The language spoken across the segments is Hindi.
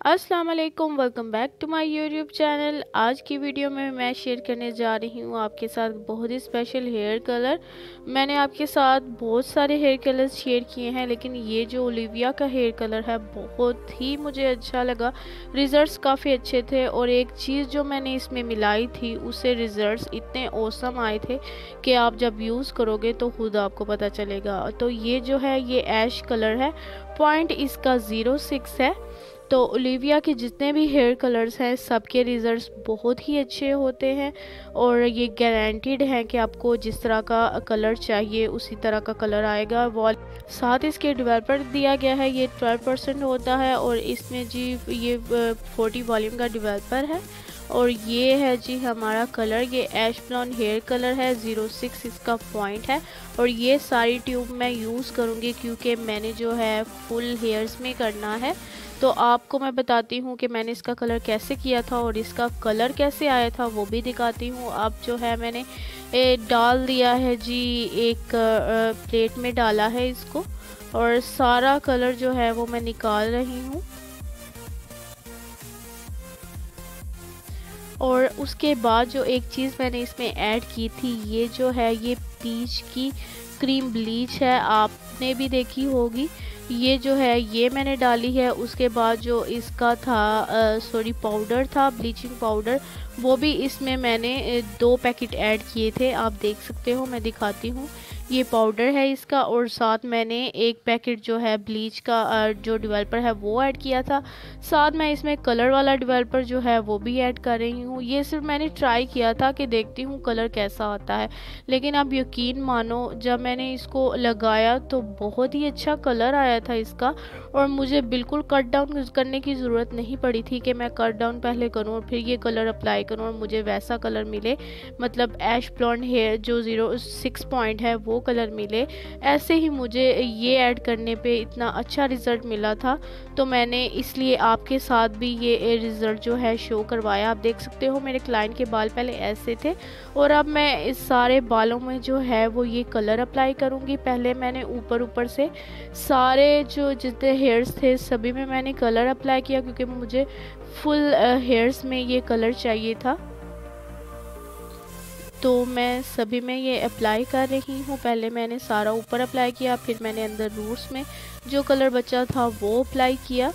अस्सलाम वालेकुम, welcome back to my YouTube channel. आज की वीडियो में मैं शेयर करने जा रही हूँ आपके साथ बहुत ही स्पेशल हेयर कलर। मैंने आपके साथ बहुत सारे हेयर कलर्स शेयर किए हैं, लेकिन ये जो ओलिविया का हेयर कलर है बहुत ही मुझे अच्छा लगा। रिज़ल्ट्स काफ़ी अच्छे थे और एक चीज़ जो मैंने इसमें मिलाई थी उससे रिज़ल्ट्स इतने औसम आए थे कि आप जब यूज़ करोगे तो खुद आपको पता चलेगा। तो ये जो है ये ऐश कलर है, पॉइंट इसका 06 है। तो ओलिविया के जितने भी हेयर कलर्स हैं सबके रिज़ल्ट्स बहुत ही अच्छे होते हैं और ये गारंटीड हैं कि आपको जिस तरह का कलर चाहिए उसी तरह का कलर आएगा। वॉल साथ इसके डेवलपर दिया गया है, ये 12% होता है और इसमें जी ये 40 वॉल्यूम का डेवलपर है। और ये है जी हमारा कलर, ये ऐश ब्लॉन्ड हेयर कलर है, 06 इसका पॉइंट है। और ये सारी ट्यूब मैं यूज़ करूँगी क्योंकि मैंने जो है फुल हेयर्स में करना है। तो आपको मैं बताती हूँ कि मैंने इसका कलर कैसे किया था और इसका कलर कैसे आया था वो भी दिखाती हूँ। अब जो है मैंने डाल दिया है जी, एक प्लेट में डाला है इसको और सारा कलर जो है वो मैं निकाल रही हूँ। और उसके बाद जो एक चीज़ मैंने इसमें ऐड की थी, ये जो है ये पीच की क्रीम ब्लीच है, आपने भी देखी होगी। ये जो है ये मैंने डाली है। उसके बाद जो इसका था पाउडर था, ब्लीचिंग पाउडर, वो भी इसमें मैंने 2 पैकेट ऐड किए थे। आप देख सकते हो, मैं दिखाती हूँ। ये पाउडर है इसका और साथ मैंने 1 पैकेट जो है ब्लीच का जो डेवलपर है वो ऐड किया था। साथ मैं इसमें कलर वाला डेवलपर जो है वो भी ऐड कर रही हूँ। ये सिर्फ मैंने ट्राई किया था कि देखती हूँ कलर कैसा आता है, लेकिन आप यकीन मानो जब मैंने इसको लगाया तो बहुत ही अच्छा कलर आया था इसका। और मुझे बिल्कुल कट डाउन करने की ज़रूरत नहीं पड़ी थी कि मैं कट डाउन पहले करूँ और फिर ये कलर अप्लाई करूँ और मुझे वैसा कलर मिले, मतलब ऐश ब्लॉन्ड हेयर जो 06 पॉइंट है वो कलर मिले। ऐसे ही मुझे ये ऐड करने पे इतना अच्छा रिज़ल्ट मिला था, तो मैंने इसलिए आपके साथ भी ये रिज़ल्ट जो है शो करवाया। आप देख सकते हो मेरे क्लाइंट के बाल पहले ऐसे थे और अब मैं इस सारे बालों में जो है वो ये कलर अप्लाई करूँगी। पहले मैंने ऊपर से सारे जो जितने हेयर्स थे सभी में मैंने कलर अप्लाई किया क्योंकि मुझे फुल हेयर्स में ये कलर चाहिए था। तो मैं सभी में ये अप्लाई कर रही हूँ। पहले मैंने सारा ऊपर अप्लाई किया, फिर मैंने अंदर रूट्स में जो कलर बचा था वो अप्लाई किया।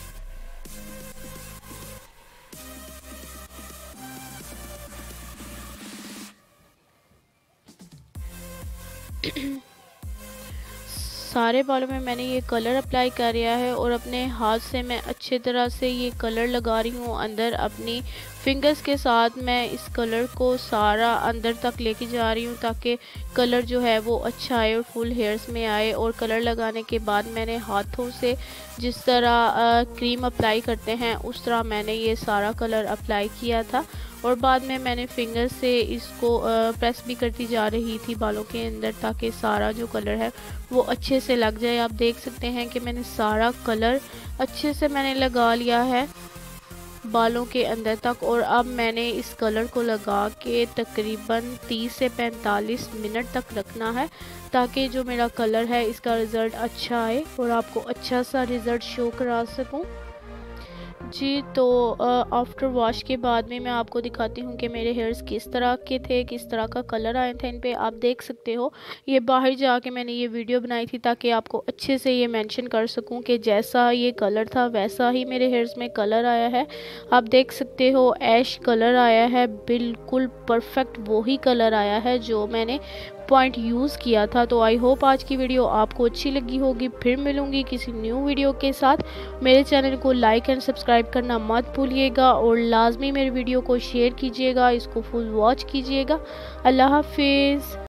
सारे बालों में मैंने ये कलर अप्लाई कर लिया है और अपने हाथ से मैं अच्छे तरह से ये कलर लगा रही हूँ अंदर। अपनी फिंगर्स के साथ मैं इस कलर को सारा अंदर तक लेके जा रही हूँ ताकि कलर जो है वो अच्छा आए और फुल हेयर्स में आए। और कलर लगाने के बाद मैंने हाथों से जिस तरह क्रीम अप्लाई करते हैं उस तरह मैंने ये सारा कलर अप्लाई किया था। और बाद में मैंने फिंगर से इसको प्रेस भी करती जा रही थी बालों के अंदर ताकि सारा जो कलर है वो अच्छे से लग जाए। आप देख सकते हैं कि मैंने सारा कलर अच्छे से मैंने लगा लिया है बालों के अंदर तक। और अब मैंने इस कलर को लगा के तकरीबन 30 से 45 मिनट तक रखना है ताकि जो मेरा कलर है इसका रिज़ल्ट अच्छा आए और आपको अच्छा सा रिज़ल्ट शो करा सकूं जी। तो आफ्टर वॉश के बाद में मैं आपको दिखाती हूँ कि मेरे हेयर्स किस तरह के थे, किस तरह का कलर आए थे इन पे। आप देख सकते हो ये बाहर जाके मैंने ये वीडियो बनाई थी ताकि आपको अच्छे से ये मेंशन कर सकूँ कि जैसा ये कलर था वैसा ही मेरे हेयर्स में कलर आया है। आप देख सकते हो ऐश कलर आया है, बिल्कुल परफेक्ट वही कलर आया है जो मैंने पॉइंट यूज़ किया था। तो आई होप आज की वीडियो आपको अच्छी लगी होगी। फिर मिलूंगी किसी न्यू वीडियो के साथ। मेरे चैनल को लाइक एंड सब्सक्राइब करना मत भूलिएगा और लाजमी मेरे वीडियो को शेयर कीजिएगा, इसको फुल वॉच कीजिएगा। अल्लाह हाफिज़।